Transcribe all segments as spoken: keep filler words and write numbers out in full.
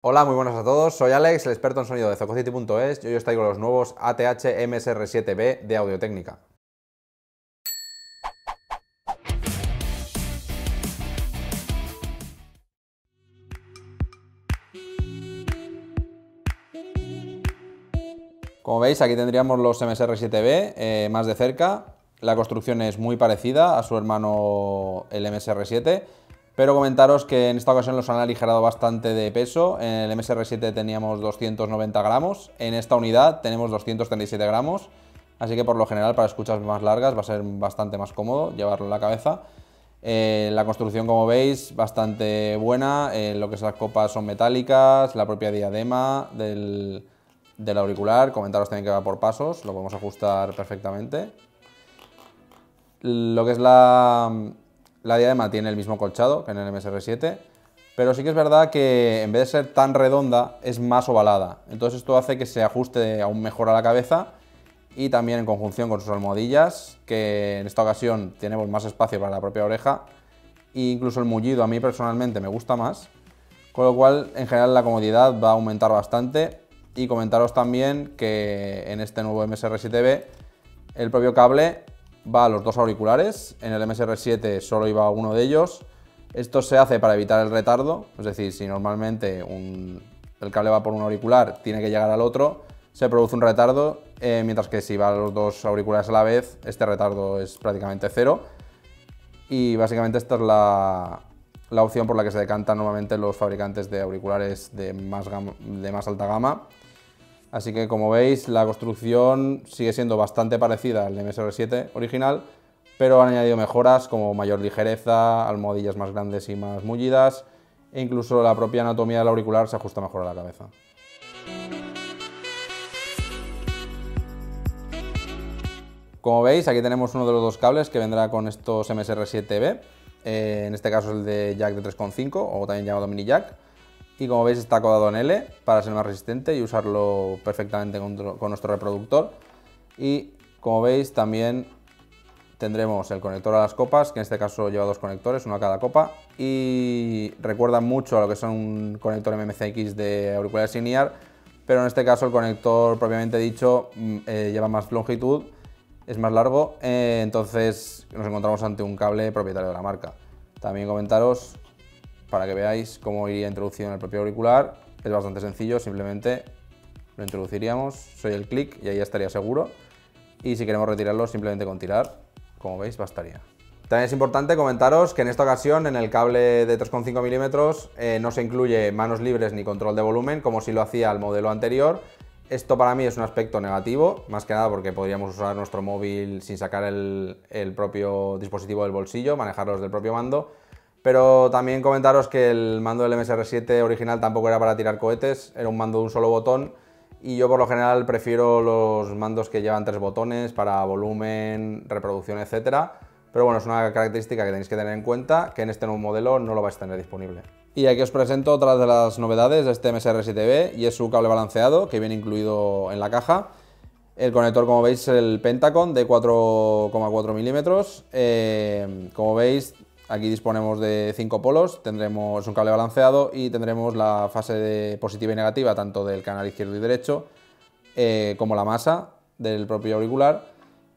Hola, muy buenas a todos, soy Alex, el experto en sonido de Zococity punto es y hoy os traigo los nuevos A T H M S R siete B de Audio-Técnica. Como veis, aquí tendríamos los M S R siete B eh, más de cerca. La construcción es muy parecida a su hermano el M S R siete, pero comentaros que en esta ocasión los han aligerado bastante de peso. En el M S R siete teníamos doscientos noventa gramos, en esta unidad tenemos doscientos treinta y siete gramos, así que por lo general para escuchas más largas va a ser bastante más cómodo llevarlo en la cabeza. Eh, la construcción, como veis, bastante buena, eh, lo que es las copas son metálicas, la propia diadema del, del auricular, comentaros también que va por pasos, lo podemos ajustar perfectamente. Lo que es la, la diadema tiene el mismo colchado que en el M S R siete, pero sí que es verdad que en vez de ser tan redonda es más ovalada, entonces esto hace que se ajuste aún mejor a la cabeza y también en conjunción con sus almohadillas, que en esta ocasión tenemos más espacio para la propia oreja e incluso el mullido a mí personalmente me gusta más, con lo cual en general la comodidad va a aumentar bastante. Y comentaros también que en este nuevo M S R siete B el propio cable va a los dos auriculares, en el M S R siete solo iba uno de ellos. Esto se hace para evitar el retardo, es decir, si normalmente un, el cable va por un auricular, tiene que llegar al otro, se produce un retardo, eh, mientras que si va a los dos auriculares a la vez, este retardo es prácticamente cero. Y básicamente esta es la, la opción por la que se decantan normalmente los fabricantes de auriculares de más, gama, de más alta gama. Así que, como veis, la construcción sigue siendo bastante parecida al M S R siete original, pero han añadido mejoras como mayor ligereza, almohadillas más grandes y más mullidas, e incluso la propia anatomía del auricular se ajusta mejor a la cabeza. Como veis, aquí tenemos uno de los dos cables que vendrá con estos M S R siete B, eh, en este caso es el de jack de tres coma cinco o también llamado mini jack. Y como veis está acodado en L para ser más resistente y usarlo perfectamente con, con nuestro reproductor. Y como veis también tendremos el conector a las copas, que en este caso lleva dos conectores, uno a cada copa. Y recuerda mucho a lo que son un conector M M C X de auriculares in-ear, pero en este caso el conector propiamente dicho eh, lleva más longitud, es más largo, eh, entonces nos encontramos ante un cable propietario de la marca. También comentaros, para que veáis cómo iría introducido en el propio auricular, es bastante sencillo, simplemente lo introduciríamos, soy el clic y ahí ya estaría seguro. Y si queremos retirarlo, simplemente con tirar, como veis, bastaría. También es importante comentaros que en esta ocasión en el cable de tres coma cinco milímetros eh, no se incluye manos libres ni control de volumen, como si lo hacía el modelo anterior. Esto para mí es un aspecto negativo, más que nada porque podríamos usar nuestro móvil sin sacar el, el propio dispositivo del bolsillo, manejarlo desde el propio mando. Pero también comentaros que el mando del M S R siete original tampoco era para tirar cohetes, era un mando de un solo botón y yo por lo general prefiero los mandos que llevan tres botones para volumen, reproducción, etcétera. Pero bueno, es una característica que tenéis que tener en cuenta, que en este nuevo modelo no lo vais a tener disponible. Y aquí os presento otra de las novedades de este M S R siete B y es su cable balanceado que viene incluido en la caja. El conector, como veis, es el Pentacon de cuatro coma cuatro milímetros. Eh, como veis, aquí disponemos de cinco polos, tendremos un cable balanceado y tendremos la fase de positiva y negativa tanto del canal izquierdo y derecho eh, como la masa del propio auricular.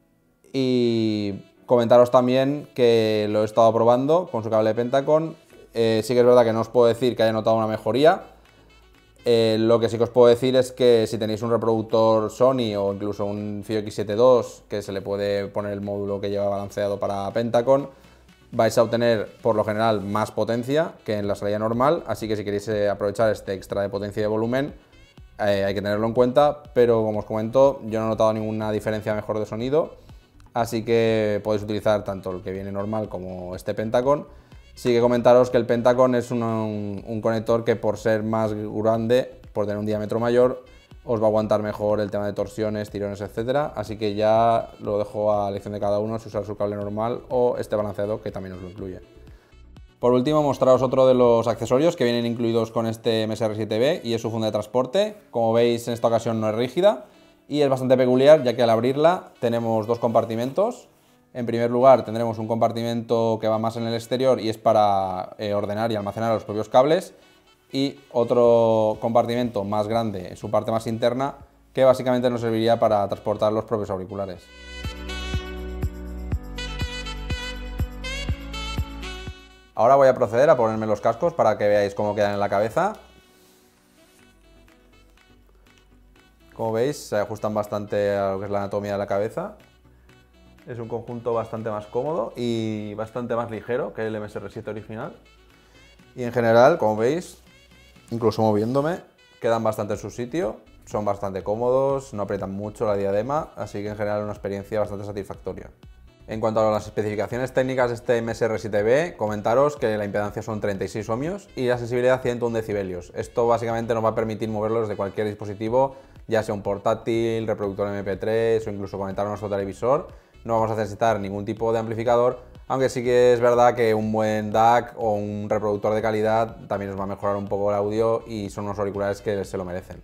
Y comentaros también que lo he estado probando con su cable Pentacon. Eh, sí que es verdad que no os puedo decir que haya notado una mejoría. Eh, lo que sí que os puedo decir es que si tenéis un reproductor Sony o incluso un F I O X siete dos, que se le puede poner el módulo que lleva balanceado para Pentacon, vais a obtener por lo general más potencia que en la salida normal, así que si queréis eh, aprovechar este extra de potencia y de volumen eh, hay que tenerlo en cuenta, pero como os comento yo no he notado ninguna diferencia mejor de sonido, así que podéis utilizar tanto el que viene normal como este Pentacon. Sí que comentaros que el Pentacon es un, un, un conector que por ser más grande, por tener un diámetro mayor, os va a aguantar mejor el tema de torsiones, tirones, etcétera. Así que ya lo dejo a elección de cada uno si usar su cable normal o este balanceado que también os lo incluye. Por último, mostraros otro de los accesorios que vienen incluidos con este M S R siete B y es su funda de transporte. Como veis, en esta ocasión no es rígida y es bastante peculiar, ya que al abrirla tenemos dos compartimentos. En primer lugar tendremos un compartimento que va más en el exterior y es para eh, ordenar y almacenar los propios cables. y otro compartimento más grande en su parte más interna que básicamente nos serviría para transportar los propios auriculares. Ahora voy a proceder a ponerme los cascos para que veáis cómo quedan en la cabeza. Como veis, se ajustan bastante a lo que es la anatomía de la cabeza. Es un conjunto bastante más cómodo y bastante más ligero que el M S R siete original. Y en general, como veis, incluso moviéndome, quedan bastante en su sitio. Son bastante cómodos, no aprietan mucho la diadema, así que en general una experiencia bastante satisfactoria. En cuanto a las especificaciones técnicas de este M S R siete B, comentaros que la impedancia son treinta y seis ohmios y la sensibilidad ciento uno decibelios. Esto básicamente nos va a permitir moverlos de cualquier dispositivo, ya sea un portátil, reproductor M P tres o incluso conectar a nuestro televisor. No vamos a necesitar ningún tipo de amplificador, aunque sí que es verdad que un buen D A C o un reproductor de calidad también nos va a mejorar un poco el audio y son unos auriculares que se lo merecen.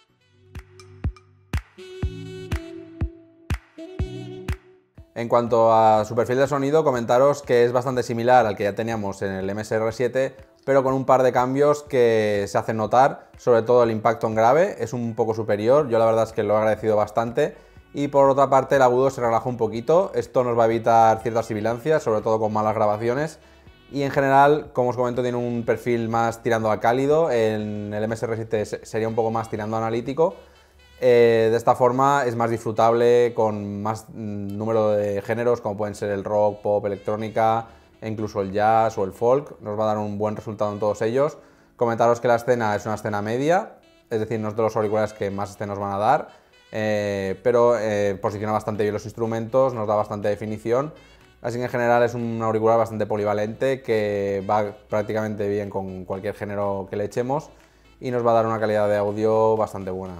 En cuanto a su perfil de sonido, comentaros que es bastante similar al que ya teníamos en el M S R siete, pero con un par de cambios que se hacen notar, sobre todo el impacto en grave es un poco superior, yo la verdad es que lo he agradecido bastante, y por otra parte el agudo se relaja un poquito, esto nos va a evitar ciertas sibilancias, sobre todo con malas grabaciones, y en general, como os comento, tiene un perfil más tirando a cálido, en el M S R siete sería un poco más tirando a analítico. Eh, de esta forma es más disfrutable con más número de géneros como pueden ser el rock, pop, electrónica e incluso el jazz o el folk. Nos va a dar un buen resultado en todos ellos. Comentaros que la escena es una escena media, es decir, no es de los auriculares que más escenas van a dar, eh, pero eh, posiciona bastante bien los instrumentos, nos da bastante definición. Así que en general es un auricular bastante polivalente que va prácticamente bien con cualquier género que le echemos y nos va a dar una calidad de audio bastante buena.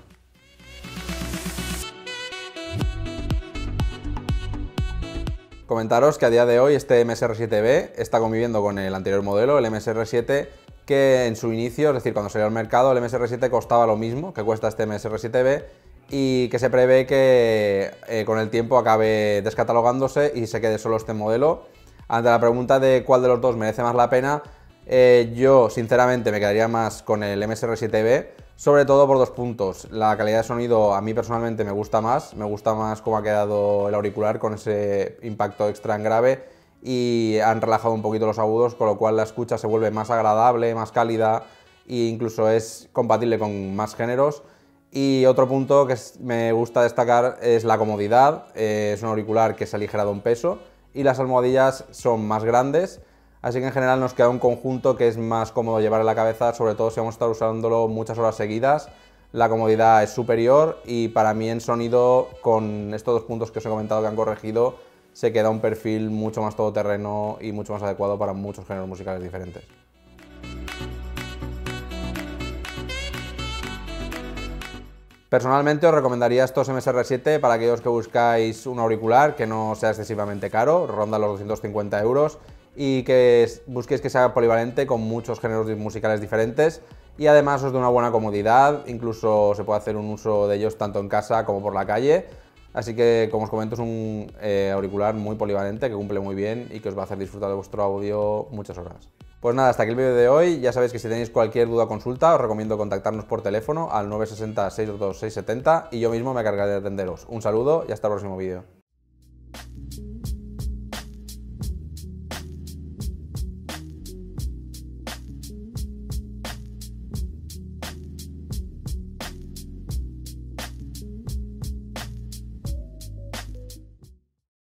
Comentaros que a día de hoy este M S R siete B está conviviendo con el anterior modelo, el M S R siete, que en su inicio, es decir, cuando salió al mercado, el M S R siete costaba lo mismo que cuesta este M S R siete B y que se prevé que eh, con el tiempo acabe descatalogándose y se quede solo este modelo. Ante la pregunta de cuál de los dos merece más la pena, eh, yo sinceramente me quedaría más con el M S R siete B, sobre todo por dos puntos. La calidad de sonido a mí personalmente me gusta más, me gusta más cómo ha quedado el auricular con ese impacto extra en grave y han relajado un poquito los agudos, con lo cual la escucha se vuelve más agradable, más cálida e incluso es compatible con más géneros. Y otro punto que me gusta destacar es la comodidad, eh, es un auricular que se ha aligerado un peso y las almohadillas son más grandes. Así que en general nos queda un conjunto que es más cómodo llevar en la cabeza, sobre todo si vamos a estar usándolo muchas horas seguidas. La comodidad es superior y para mí en sonido, con estos dos puntos que os he comentado que han corregido, se queda un perfil mucho más todoterreno y mucho más adecuado para muchos géneros musicales diferentes. Personalmente os recomendaría estos M S R siete para aquellos que buscáis un auricular que no sea excesivamente caro, ronda los doscientos cincuenta euros, y que busquéis que sea polivalente con muchos géneros musicales diferentes y además os dé una buena comodidad, incluso se puede hacer un uso de ellos tanto en casa como por la calle. Así que, como os comento, es un eh, auricular muy polivalente que cumple muy bien y que os va a hacer disfrutar de vuestro audio muchas horas. Pues nada, hasta aquí el vídeo de hoy. Ya sabéis que si tenéis cualquier duda o consulta os recomiendo contactarnos por teléfono al nueve seis cero, seis dos dos, seis siete cero y yo mismo me encargaré de atenderos. Un saludo y hasta el próximo vídeo.